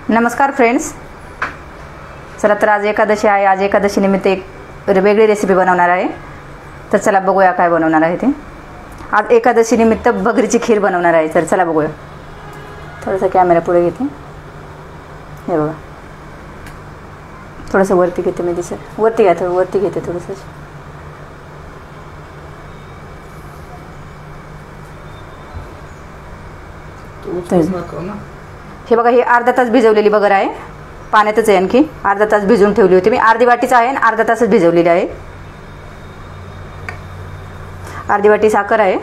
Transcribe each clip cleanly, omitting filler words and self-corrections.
नमस्कार फ्रेंड्स, चला तर आज एकादशी आहे. आज एकादशी निमित्त एक वेगळी रेसिपी बनवणार आहे. तर चला बघूया काय बनवणार आहे ते. आज एकादशी निमित्त भगरीची खीर बनवणार आहे. तर चला बघूया. थोडासा कॅमेरा पुढे घेते. हे बघा, थोडंसं वरती घेते मी. दिसेल वरती घ्या, थोडं वरती घेते थोडंसं. हे बघा, ही अर्धा तास भिजवलेली बगर आहे. पाण्यातच आहे, आणखी अर्धा तास भिजवून ठेवली होती मी. अर्धी वाटीच आहे आणि अर्धा तासच भिजवलेली आहे. अर्धी वाटी साखर आहे,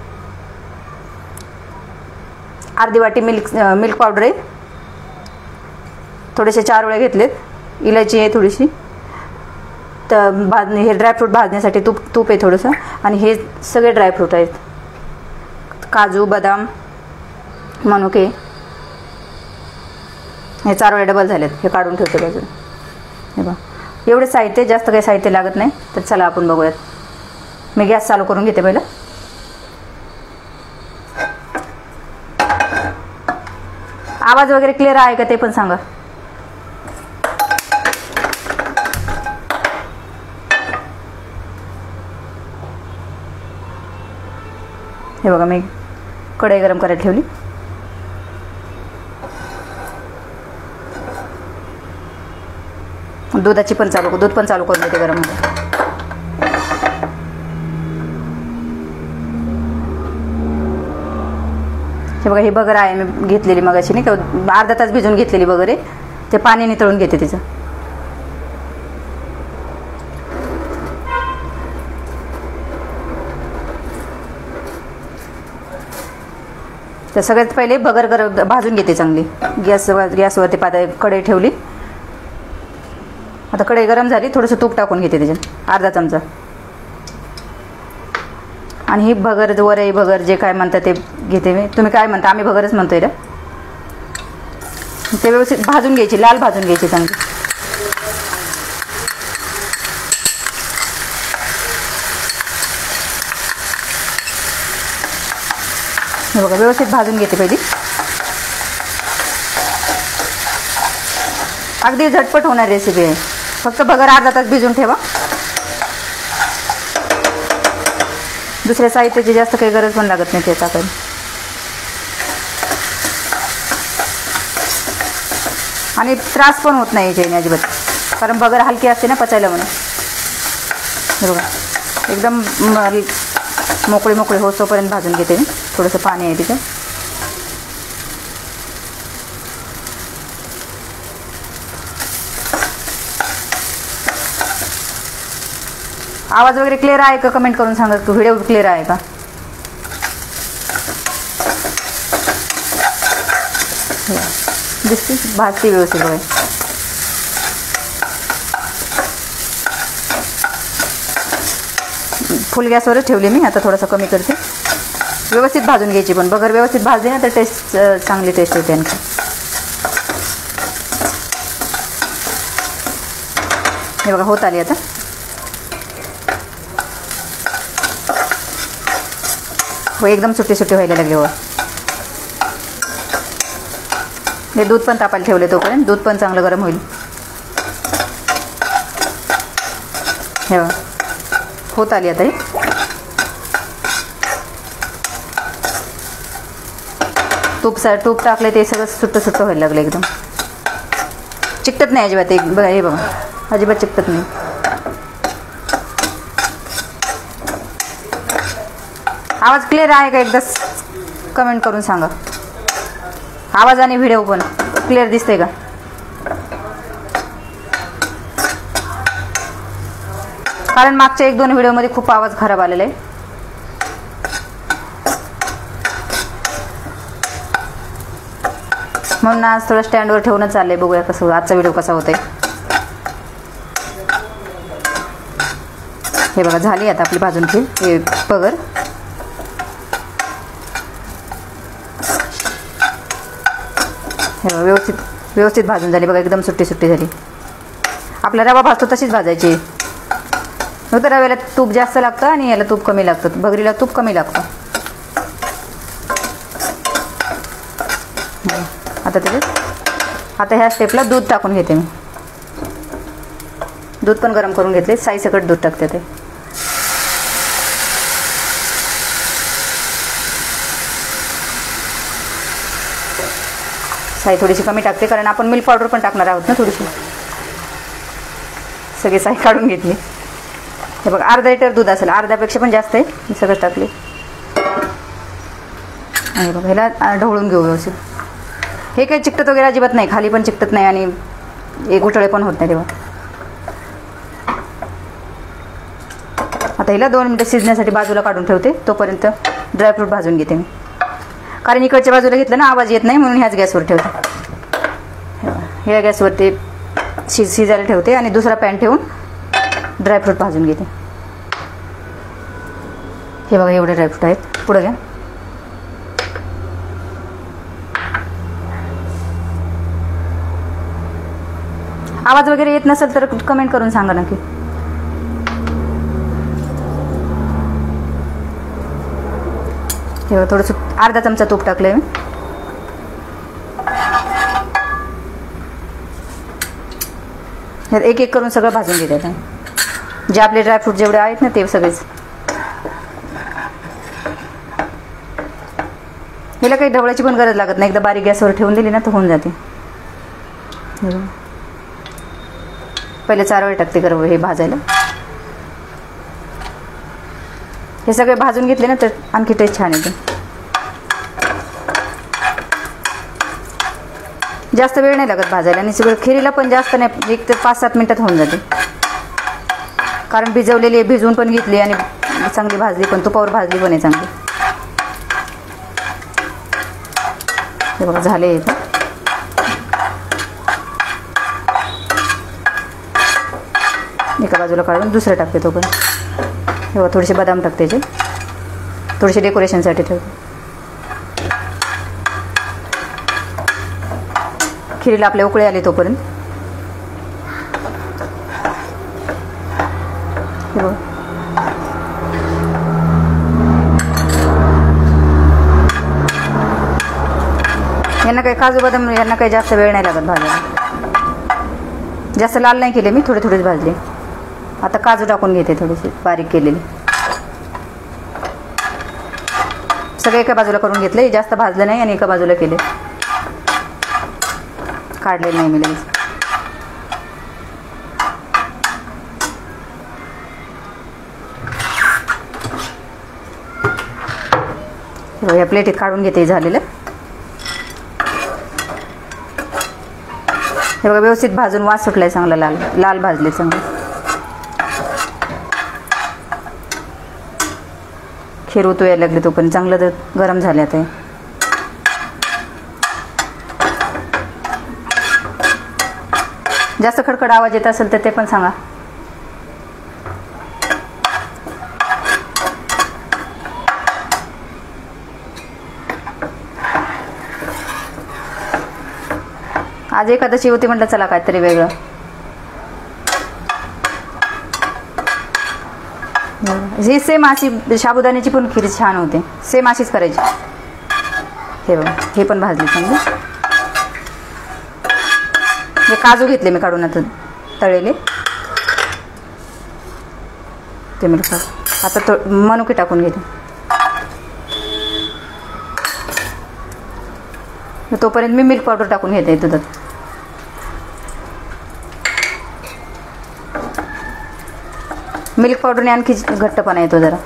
अर्धी वाटी मिल्क पावडर आहे, थोडेसे 4 वेळे घेतलेत. इलायची आहे थोडीशी. तर हे ड्रायफ्रूट भाजण्यासाठी तूप आहे थोडंसं. आणि हे सगळे ड्रायफ्रूट आहेत, काजू, बदाम, मनुके. हे 4 वेळा डबल झालेत. हे काढून ठेवते बाजूला. हे बघा, एवढे साहित्य, जास्त काही साहित्य लागत नाही. तर चला आपण बघूयात. मी गॅस चालू करून घेते पहिलं. आवाज वगैरे क्लिअर आहे का ते पण सांगा. हे बघा, मी कढई गरम करायला ठेवली. दूध पण चालू करून देते गरम मध्ये. हे बघा, ही बगर आहे मी घेतलेली मगाशी, नाही का, अर्धा तास भिजून घेतलेली बगर आहे. ते पाणी नितळून घेते तिचं. तर सगळ्यात पहिले बगर भाजून घेते चांगली. गॅसवरती कढई ठेवली. आता कढई गरम झाली. थोडंसं तूप टाकून घेते त्याच्यात, अर्धा चमचा. आणि ही भगर, वरई भगर जे काय म्हणतात ते घेते मी. तुम्ही काय म्हणता, आम्ही भगरच म्हणतोय ना. ते व्यवस्थित भाजून घ्यायची, लाल भाजून घ्यायची चांगली. हे बघा, व्यवस्थित भाजून घेते पहिली. अगदी झटपट होणार रेसिपी आहे. फक्त भगर अर्धा तास भिजून ठेवा. दुसऱ्या साहित्याची जास्त काही गरज पण लागत नाही त्याचा काही. आणि त्रास पण होत नाही याच्याने अजिबात, कारण भगर हलकी असते ना पचायला म्हणून. हे बघा, एकदम मोकळी होतोपर्यंत भाजून घेते मी. थोडंसं पाणी आहे तिथे. आवाज वगैरे क्लिअर आहे का कमेंट करून सांगा. व्हिडिओ क्लिअर आहे का. दिसते भाजते व्यवस्थित बघा. फुल गॅसवरच ठेवली मी. आता थोडंसं कमी करते. व्यवस्थित भाजून घ्यायची, पण बगर व्यवस्थित भाजली ना तर टेस्ट, चांगली टेस्ट येते आणखी. हे बघा, होत आली आता. हो, एकदम सुट्टी व्हायला लागली. हो, हे दूध पण तापायला ठेवले तोपर्यंत. दूध पण चांगलं गरम होईल. हे बघा, होत आली आता. ही तूप टाकले ते सगळं सुट्ट व्हायला लागलं. एकदम चिकटत नाही अजिबात. बघा, हे बघा, अजिबात चिकटत नाही. आवाज क्लिअर आहे का एकदा कमेंट करून सांगा. आवाज आणि व्हिडिओ पण क्लिअर दिसते का. कारण मागच्या 1-2 व्हिडिओमध्ये खूप आवाज खराब आलेला आहे. म्हणून आज थोडं स्टँडवर ठेवून चाललंय. बघूया कसं आजचा व्हिडिओ कसा होतोय. हे बघा, झाली आता आपली भाजून हे बगर. हे व्यवस्थित भाजून झाली बघा. एकदम सुट्टी झाली. आपला रवा भाजतो तशीच भाजायची. तर रव्याला तूप जास्त लागतं आणि याला तूप कमी लागतं. भगरीला तूप कमी लागतं. आता त्याच्यात आता ह्या स्टेपला दूध टाकून घेते मी. दूध पण गरम करून घेतले. साईसकट दूध टाकते ते. साई थोडीशी कमी टाकते कारण आपण मिल्क पावडर पण टाकणार आहोत ना थोडीशी. सगळी साई काढून घेतली. हे बघा अर्धा लिटर दूध असेल, अर्ध्यापेक्षा पण जास्त आहे. मी सगळं टाकले आणि बघा ह्याला ढवळून घेऊ व्यवस्थित. हे काही चिकटत वगैरे अजिबात नाही, खाली पण चिकटत नाही आणि एक गुठळे पण होत नाही तेव्हा. आता हिला 2 मिनिटं शिजण्यासाठी बाजूला काढून ठेवते. तोपर्यंत ड्रायफ्रूट भाजून घेते मी, कारण इकडच्या बाजूला घेतलं ना आवाज येत नाही म्हणून ह्याच गॅसवर ठेवते. ह्या गॅसवरती शिजायला ठेवते आणि दुसरा पॅन ठेवून ड्रायफ्रूट भाजून घेते. हे बघा एवढे ड्रायफ्रूट आहेत. पुढं घ्या. आवाज वगैरे येत नसेल तर कमेंट करून सांगा नक्की. हे थोडंसं अर्धा चमचा तूप टाकलंय मी. एक एक करून सगळं भाजून घेते. जे आपले ड्रायफ्रूट जेवढे आहेत ना ते सगळेच. हिला काही ढवळाची पण गरज लागत नाही. एकदा बारीक गॅसवर ठेवून दिली ना तर होऊन जाते. पहिले 4 वेळ टाकते गरम हे भाजायला. हे सगळे भाजून घेतले ना तर आणखी टेस्ट छान येते. जास्त वेळ नाही लागत भाजायला आणि सगळं खिरीला पण जास्त नाही, 1 ते 5-7 मिनिटात होऊन जाते. कारण भिजवलेली भिजवून पण घेतली आणि चांगली भाजली पण, तुपावर भाजली पण आहे चांगली. हे बघा झाले. एका बाजूला काढून दुसरं टाकते तो पण. हे बघा थोडेसे बदाम टाकते, थोडेसे डेकोरेशनसाठी ठेवते. खिरीला आपले उकळे आले तोपर्यंत. हे बघा यांना काही काजू बदाम यांना काही जास्त वेळ नाही लागत भाजायला. जास्त लाल नाही केले मी, थोडे थोडेच भाजले. आता काजू टाकून घेते थोडेसे बारीक केलेले. सगळे एका बाजूला करून घेतले, जास्त भाजलं नाही आणि एका बाजूला केले. काढले नाही मी लगेच. या प्लेटीत काढून घेते झालेलं. हे बघा व्यवस्थित भाजून वास सुटलाय चांगला, लाल लाल भाजले चांगले. खीर उतू यायला लागले तोपर्यंत चांगलं तर गरम झाले. आता जास्त खडखड आवाज येत असेल तर ते पण सांगा. आज एकादशी होती म्हटलं चला काहीतरी वेगळं. ही सेम अशी साबुदाण्याची पण खीर छान होते, सेम अशीच करायची. हे बघा हे पण भाजली चांगली. हे काजू घेतले मी काढून आता तळलेले ते मी आता मनुके टाकून घेते. तोपर्यंत मी मिल्क पावडर टाकून घेते दुधात. मिल्क पावडरने आणखी घट्टपणा येतो जरा.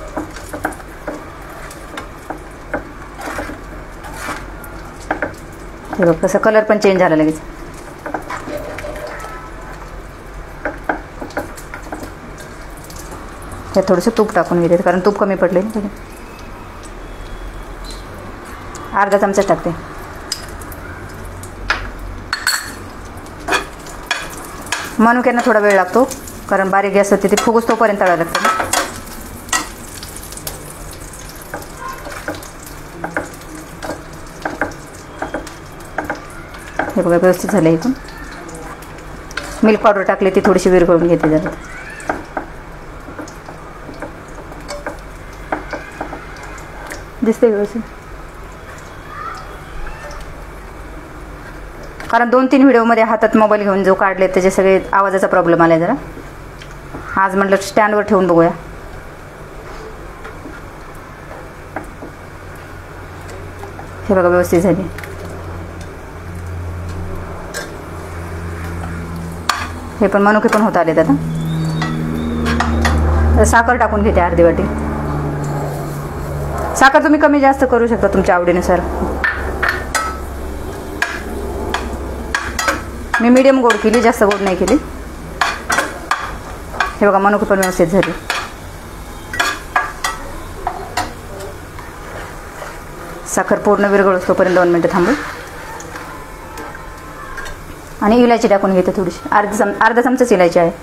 हे बघ कसं कलर पण चेंज झाला लगेच. हे थोडंसं तूप टाकून घेते कारण तूप कमी पडले. अर्धा चमचा टाकते. मनुक्यांना थोडा वेळ लागतो कारण बारीक गॅस होते ते फुगूस तोपर्यंत तळायला लागतं. हे बघा व्यवस्थित झालं. इथून मिल्क पावडर टाकली ती थोडीशी विरघळून घेते जरा. दिसते व्यवस्थित. कारण 2-3 व्हिडिओमध्ये हातात मोबाईल घेऊन जो काढले त्याचे सगळे आवाजाचा प्रॉब्लेम आला आहे जरा. आज म्हटलं स्टँडवर ठेवून बघूया. हे बघा व्यवस्थित झाली. हे पण मनुके पण होत आलेत. आता साखर टाकून घेते अर्धी वाटी. साखर तुम्ही कमी जास्त करू शकता तुमच्या आवडीनुसार. मी मीडियम गोड केली, जास्त गोड नाही केली. हे बघा मनुके पण व्यवस्थित झाली. साखर पूर्ण विरघळोस तोपर्यंत 2 मिनटं थांबू. आणि इलायची टाकून घेते थोडीशी, अर्धा चमचाच इलायची आहे.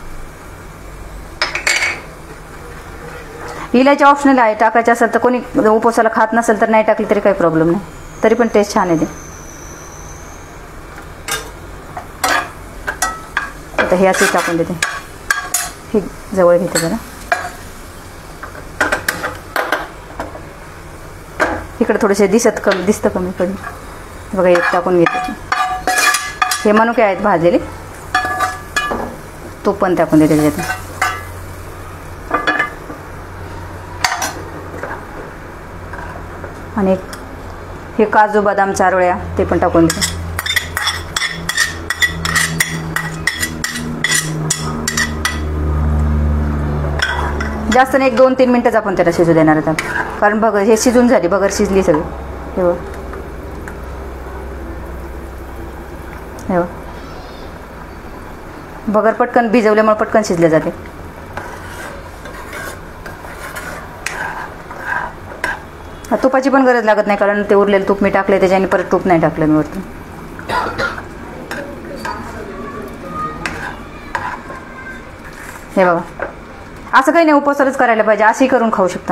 इलायची ऑप्शनल आहे, टाकायची असेल तर कोणी उपवासाला खात नसेल तर नाही टाकली तरी काही प्रॉब्लेम नाही, तरी पण टेस्ट छान येते. आता हे असेच टाकून देते. हे जवळ घेते जरा. इकडे थोडेसे दिसतं कमी कधी. बघा एक टाकून घेते. हे मनुके आहेत भाजलेले, तूप पण टाकून देते त्याच्यात. आणि हे काजू बदाम चारोळ्या ते पण टाकून देते. जास्त नाही, 1-2-3 मिनटंच आपण त्याला शिजू देणार आहोत. कारण भगर हे शिजून झाली, भगर शिजली सगळी. हे बघ, हे बघ, भगर पटकन भिजवल्यामुळे पटकन शिजले जाते. तुपाची पण गरज लागत नाही, कारण ते उरलेलं तूप मी टाकले त्याच्याने, परत तूप नाही टाकलं मी वरती. हे बघा, असं काही नाही उपवासालाच करायला पाहिजे, असेही करून खाऊ शकता.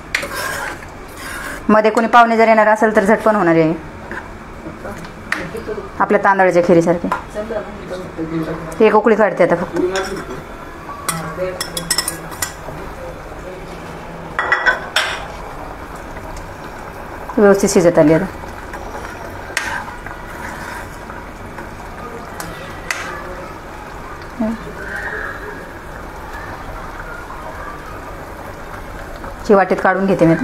मध्ये कोणी पाहुणे जर येणार असेल तर झटपण होणार आहे. आपल्या तांदळाच्या खिरीसारखे. एक उकळी काढते आता फक्त. व्यवस्थित शिजत आली आता. ची वाटीत काढून घेते मी आता.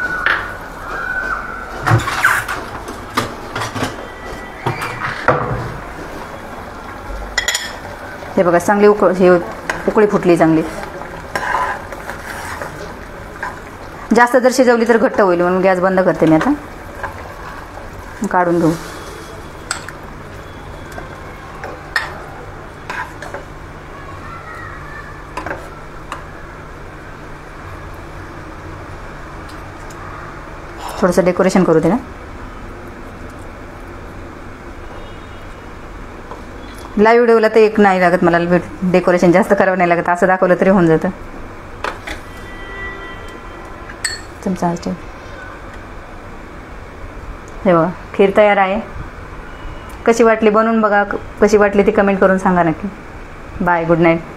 हे बघा चांगली उकळी फुटली चांगली. जास्त जर शिजवली तर घट्ट होईल म्हणून गॅस बंद करते मी आता. काढून घेऊ. थोडंसं डेकोरेशन करू दे ना. लाईव्ह व्हिडिओला तर एक नाही लागत मला, डेकोरेशन जास्त करावं नाही लागत, असं दाखवलं तरी होऊन जातं. चमचा हे बघा खीर तयार आहे. कशी वाटली बनवून बघा, कशी वाटली ती कमेंट करून सांगा नक्की. Bye, good night.